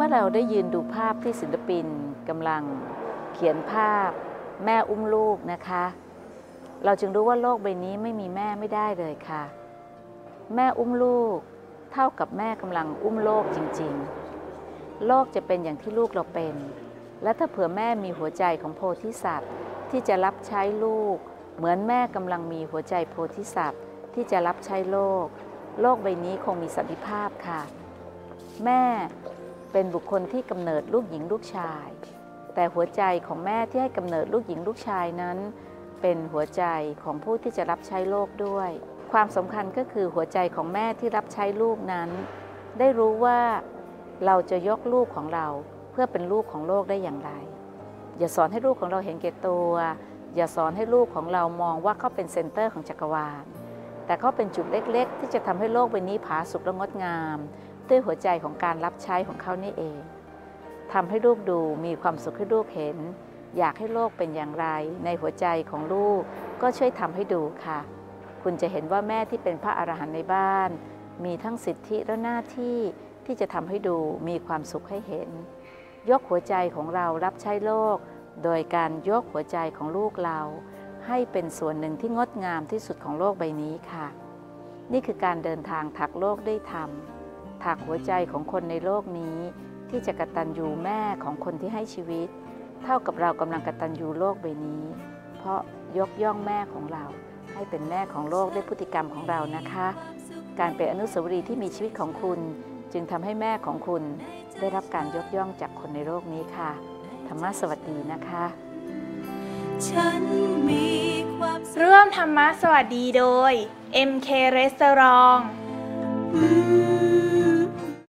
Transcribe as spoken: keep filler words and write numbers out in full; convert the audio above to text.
มื่อเราได้ยืนดูภาพที่ศิลปินกำลังเขียนภาพแม่อุ้มลูกนะคะเราจึงรู้ว่าโลกใบนี้ไม่มีแม่ไม่ได้เลยค่ะแม่อุ้มลูกเท่ากับแม่กำลังอุ้มโลกจริงๆโลกจะเป็นอย่างที่ลูกเราเป็นและถ้าเผื่อแม่มีหัวใจของโพธิสัตว์ที่จะรับใช้ลูกเหมือนแม่กำลังมีหัวใจโพธิสัตว์ที่จะรับใช้โลกโลกใบนี้คงมีสันติภาพค่ะแม่เป็นบุคคลที่กำเนิดลูกหญิงลูกชายแต่หัวใจของแม่ที่ให้กำเนิดลูกหญิงลูกชายนั้นเป็นหัวใจของผู้ที่จะรับใช้โลกด้วยความสำคัญก็คือหัวใจของแม่ที่รับใช้ลูกนั้นได้รู้ว่าเราจะยกลูกของเราเพื่อเป็นลูกของโลกได้อย่างไรอย่าสอนให้ลูกของเราเห็นแก่ตัวอย่าสอนให้ลูกของเรามองว่าเขาเป็นเซ็นเตอร์ของจักรวาลแต่เขาเป็นจุดเล็กๆที่จะทำให้โลกใบนี้ผาสุกและงดงามด้วยหัวใจของการรับใช้ของเขานี่เองทำให้ลูกดูมีความสุขให้ลูกเห็นอยากให้โลกเป็นอย่างไรในหัวใจของลูกก็ช่วยทำให้ดูค่ะคุณจะเห็นว่าแม่ที่เป็นพระอรหันต์ในบ้านมีทั้งสิทธิและหน้าที่ที่จะทำให้ดูมีความสุขให้เห็นยกหัวใจของเรารับใช้โลกโดยการยกหัวใจของลูกเราให้เป็นส่วนหนึ่งที่งดงามที่สุดของโลกใบนี้ค่ะนี่คือการเดินทางถักโลกด้วยธรรมถักหัวใจของคนในโลกนี้ที่จะกตัญญูแม่ของคนที่ให้ชีวิตเท่ากับเรากำลังกตัญญูโลกใบนี้เพราะยกย่องแม่ของเราให้เป็นแม่ของโลกด้วยพฤติกรรมของเรานะคะการเป็นอนุสาวรีย์ที่มีชีวิตของคุณจึงทำให้แม่ของคุณได้รับการยกย่องจากคนในโลกนี้ค่ะธรรมะสวัสดีนะคะร่วมธรรมะสวัสดีโดย เอ็ม เค Restaurant